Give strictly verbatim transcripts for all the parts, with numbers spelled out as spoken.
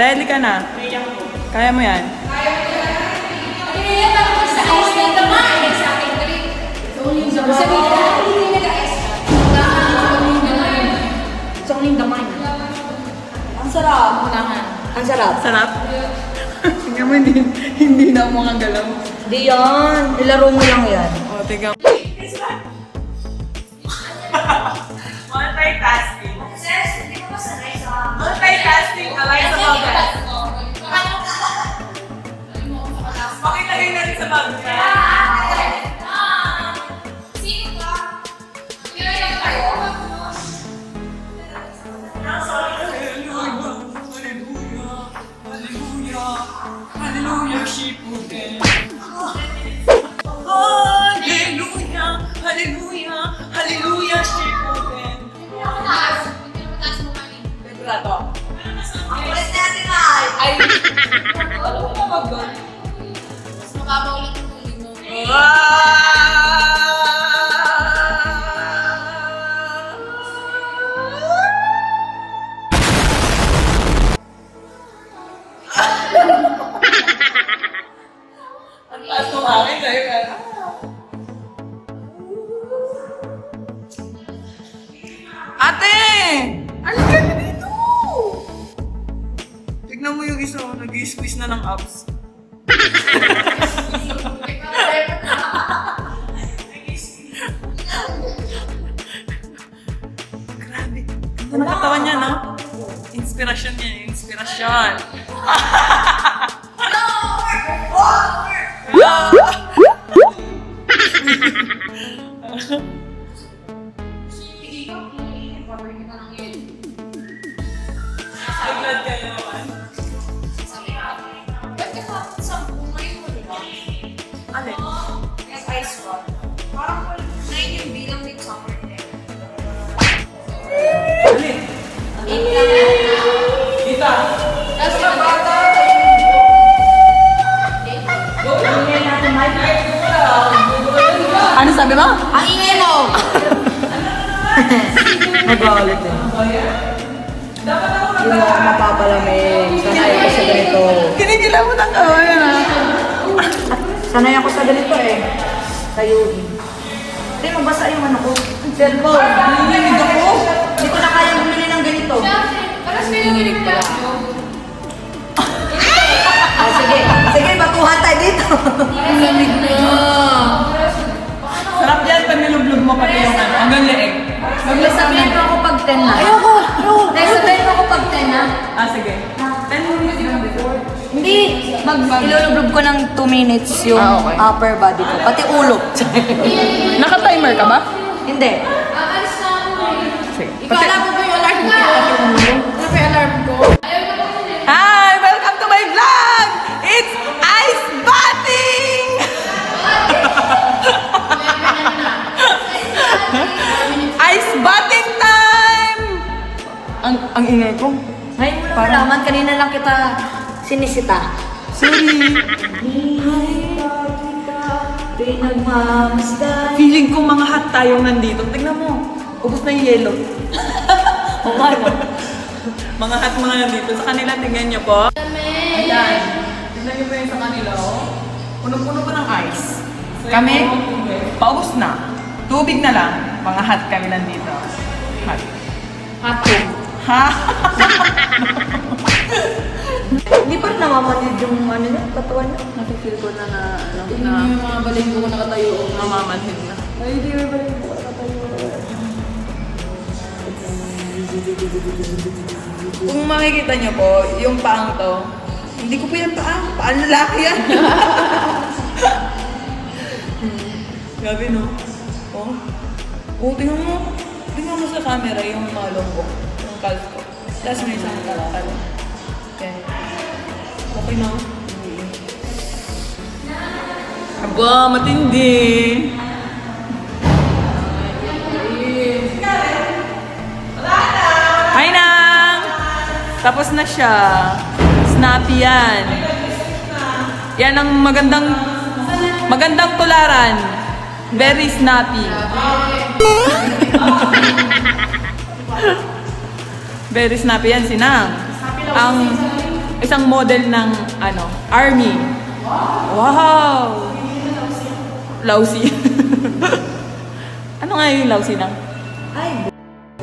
Teli ka na. Kaya mo yan? Kaya mo yan. Kaya tapos sa ice na naman. Sa akin ka rin. Sabihin na, hindi nag-ice. Sa uling damay. Ang sarap. Ang sarap. Sarap? Tingnan mo, hindi, hindi na mo mga galaw. Hindi yan. Nilaro mo lang yan. O, tingnan. Multitasking. Multitasking, Eliza Valdez. Pakilagay na rin sa bag niya. Sino ka? Kaya kayo. Hallelujah, she put it. Hallelujah, hallelujah, hallelujah, she put it. Vibrato. Ang kulit natin ay. Ay, alam mo na mag-gun? Mas mababaw ulit ang tulig mo. Ang taas ng akin sa'yo ka. Ate! Alin ka na dito? Tignan mo yung isa, nag-i-squeeze na ng abs. Grabe. Ang katawan niya, no? Inspirasyon niya, inspirasyon. Nag-glad ka naman. Ba't ka sa ngayon mo, di ba? Alin? Yung ice rock. Parang nine yung bilang with summer there. Alin? Eight lang yan. Dita! Tapos yung bata. Ano sabi mo? Ang ingay mo! Nag-ulit eh. Hindi mo ako mapapalamig. Sanay ako sa ganito. Kinikilang mo ng kawayan, ha? Sanay ako sa ganito eh. Tayuin. Hindi, mabasa yung ano ko. Cellphone. Nililig ako. Hindi ko na kaya bumili ng ganito. Tapos may nanginig ka. Ah, sige. Sige, batuhan tayo dito. Ang lamig na. Sarap yan pag nilublog mo pati yung ano. Hanggang leeg. Maglasabihin mo ako pag ten na. Ayoko. Nagsabihin mo ako pag ten na. Ah, sige. ten minutes lang before. Hindi. Mag ilulublob ko ng two minutes yung Ah, okay. upper body ko. Pati ulo. Naka-timer ka ba? Hindi. Aalis na ako eh. Sige. Ikaw alam mo ba yung alarm ko? Ano ba yung alarm ko? Hi! Welcome to my vlog! It's ice bathing! Ice bathing time! Ang ang ingay ko. Ngayon mo na malaman. Kanina lang kita sinisita. Sorry. Pinagmamasdan. Feeling ko mga hot tayong nandito. Tignan mo. Ubus na yung yellow. O nga no? Mga hot mga nandito. Sa kanila, tingnan niyo po. Ayan. Tignan niyo po yung sa kanila, oh. Puno-puno pa ng ice. Kami, paubos na. Tubig na lang. Mga hot kami nandito. Hot. Hatog. Ha? Hindi pa namamanid yung ano niya, katawan niya. Nakifeel ko na na, ano, Hindi na mo yung mga baling ko nakatayo. mamamanhin na. Ay, hindi mo ba rin po nakatayo? Kung makikita niyo po, yung paang to, hindi ko po yan paang. Paang lalaki yan. Grabe, no? Oh. Oh, tingnan mo. Tingnan mo sa camera yung mga lombok. Yung calf ko. Tapos may isang kalakal. Okay. Okay na. Aba, matindi. Hi, Nang! Tapos na siya. Snappy yan. Yan ang magandang magandang tularan. Very snappy. Very snappy yan si Nang. Ang isang model ng ano, army. Wow! Lousy. Ano nga yung lousy ng? Ay,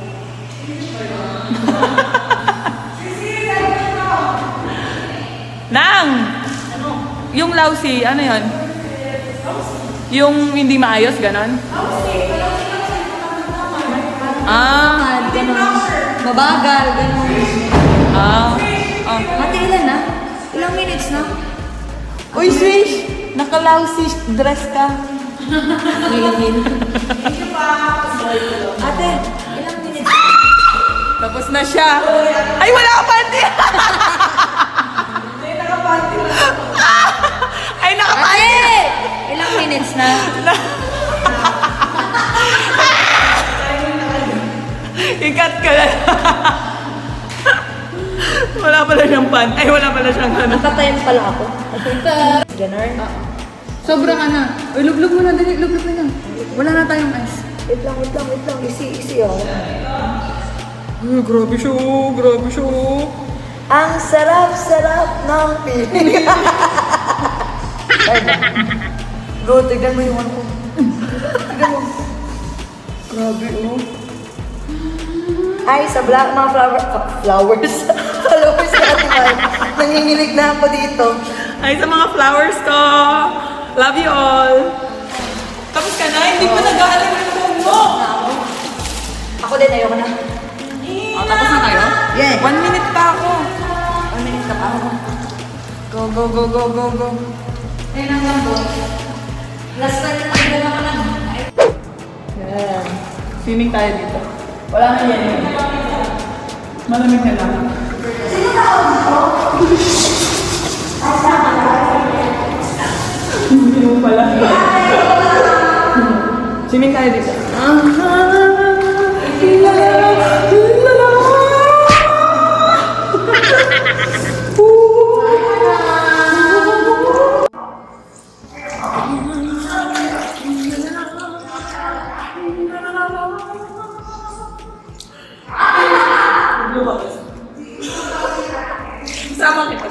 Nang! Yung lousy, ano yun? Yung hindi maayos, ganon? Ah, ganun. Mabagal, ganun. ah, ah. Ate, ilan na? Ilang minutes na? Uy, Swish! Naka-lousy dress ka. Ngayon. Ate, ilang minutes na? Tapos na siya. Ay, wala ka panty! Ay, nakapanty! Ate! Ilang minutes na? Ikat ka na. Wala pala siyang pan. Ay, wala pala siyang ano. Nakatayan pala ako. Ganun. Sobrang ano. Uy, lublog mo na, dali, lublog mo na. Wala na tayong ice. Wait lang, wait lang, wait lang. Isi, isi oh. Ay, grabe siya, oh. Grabe siya, oh. Ang sarap-sarap ng piling. Ay ba? Bro, tignan mo yung ano ko. Tignan mo. Grabe, oh. Ay, sa black, mga flower, flowers. Followers na Ate Mai. Nangingilig na ako dito. Ay, sa mga flowers ko. Love you all. Tapos ka na, hindi pa nag-aalam yung phone mo. Ako din, ayoko na. Oh, tapos na kayo? Yeah. One minute pa ako. One minute ka pa ako. Go, go, go, go, go, go. Ayun ang lambo. Last time na nagdala ko na. Yan. Swimming tayo dito. Wala na yan yun. Malamig na lang. Sino tawag mo? Hindi mo pala. Swimming tayo dito. Sama kita.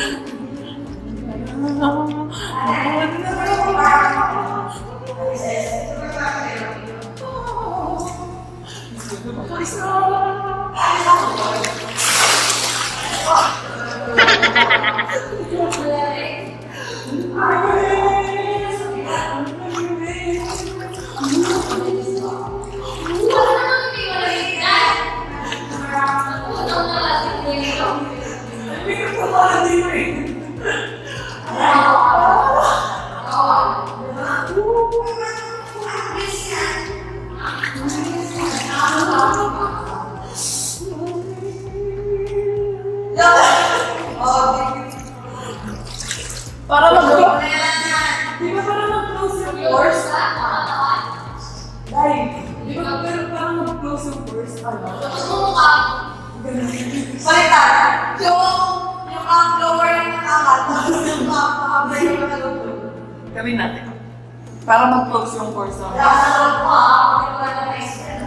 Para mag-close. Di ba parang mag-close yung pores? Dahil, di ba pero parang mag-close yung pores? Ano? Tapos mumukha. Balikan. Yung, yung ang lower yung nakakat. Tapos yung makakabay yung nakaluto. Gawin natin. Para mag-close yung pores. Wala sa loob mo ah. Hindi ko na na-explain.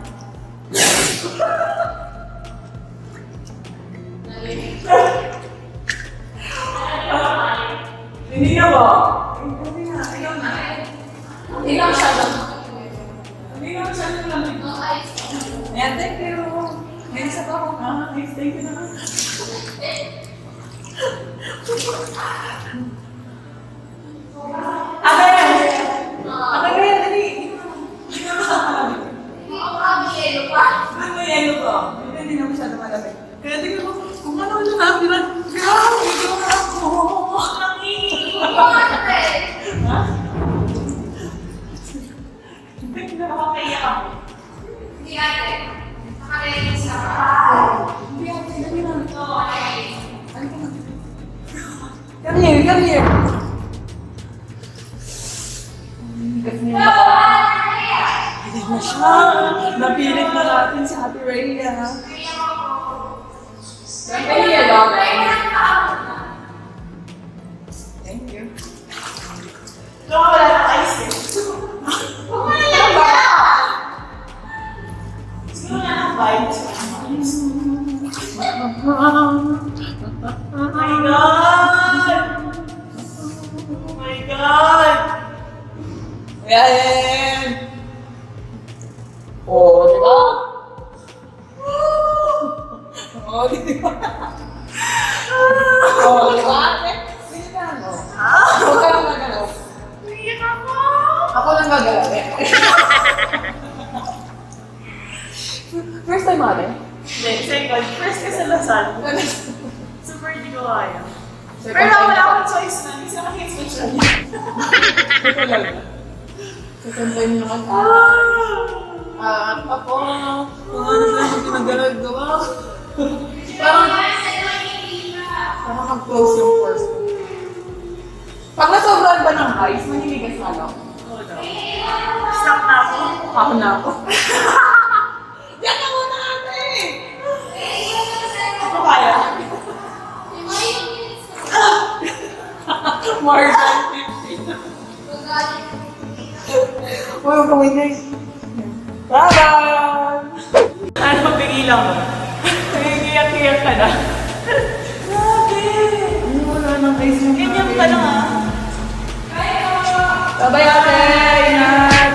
Hindi na ba? Hindi na masyado. Hindi na masyado lang. Ayan, thank you. May isa pa ako. Ah, nice, thank you naman. Ate! Ate, kaya dali. Hindi na masyado. Hindi ako kami yelo pa. Ano may yelo ko? Hindi na masyado malamig. Kaya tingnan mo, kung ano yung nabilan. Grabe, hindi ko na ako. Hindi ko ate. Ha? Hindi ate. Nakalinis ka pa. Hindi ate, dali na. Okay. Come here, come here. Pilit na siya. Napilit na natin si Ate Rhea. Thank you. No, wala na ice eh. Siguro na ang vibes. Oh my God! Oh my God! Yan! Oh, di ba? Oh, di ba? Oh, di ba? Sige na, no? Huwag ka lang magalaw. Iyak ako! Ako lang magalaw. First time ate? Hindi, second. First ka sa Lasal. Super hindi ko kaya. Second Pero time wala na- akong choice na. Hindi sila makikiswitch lang. Second time na kasi. Ah, ako. Kung ano na yung pinagalaw-gawa. Parang, parang mag-close yung pores ko. Pag nasobrahan ba ng ice, maniligas ka lang. Oo daw. Stop na ako. Ako na ako. Yan ako na ate! Ako kaya. More than fifteen. Wow, kawin na yun. Bye-bye! Ano mapigilan mo? Nangiyak-iyak ka na. Grabe! Wala nang ice yung Ganyan pa lang ah. Bye-bye ate! Ingat!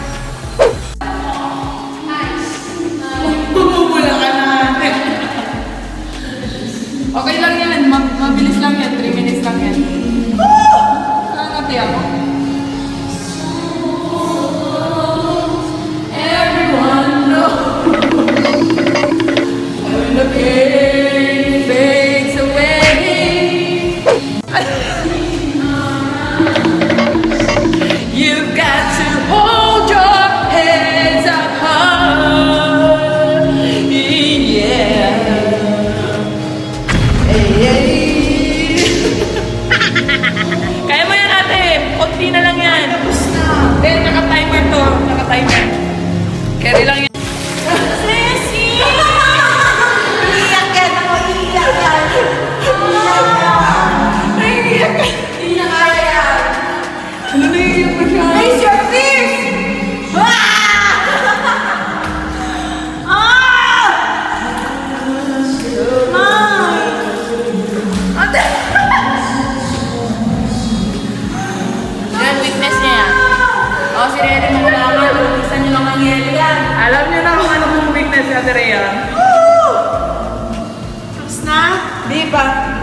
Bumubula ka na ate! Okay lang yan. Ma- mabilis lang yan. three minutes lang yan. Nangangati ako. Everyone knows when the pain fades away. You've got to hold your heads up high. Yeah. Hey, hey. Kaya mo yan ate. Kunti na lang yan. Tapos na. Eh, naka-timer to. Naka-timer. Carry lang yan. Ceci! Iiyak yan ako, iiyak yan. Naiiyak ka. Hindi na kaya yan. Ano naiiyak mo siya? Raise your fist! Ate! Yan, weakness niya yan. O, si Rene mo kailangan. Ulisan niyo lang ang yelo yan. Alam niyo na kung ano pong weakness si Ate Rhea. Tapos na? Di pa.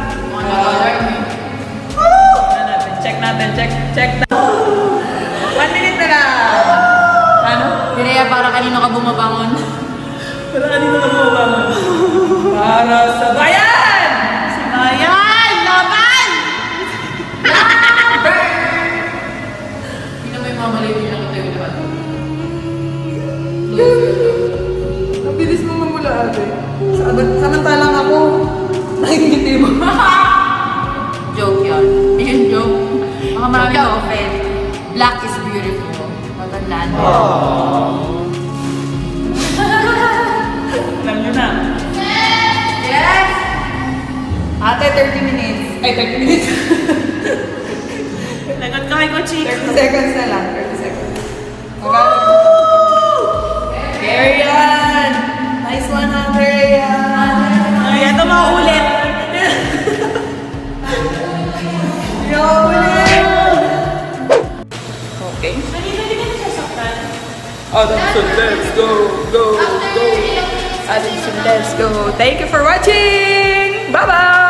Check natin, check, check na. One minute na lang. Ano? Si Rhea, para kanino ka bumabangon? Pero kanino ka mo ba mo? Para sa bayan! Ayan! Laban! Hindi na may mamaliw yung nakita yung lahat. Ang bilis mo mamula ate. Sabat- Samantalang ako. Nakikiti mo. Joke yun. Yun joke. Mga maraming na-offend. Black is beautiful. Matandaan mo. Alam nyo na. Yes! Ate, thirty minutes. Ay, thirty minutes. Lagot ka kay Coach Chico. thirty seconds na lang. thirty seconds. Magkano? Carry on! Nice one, Ate Rhea! Ay, ito maulit. Okay. Kanina di ka nasasaktan. Adamson, let's go, go, go. Adamson, let's go. Thank you for watching. Bye bye.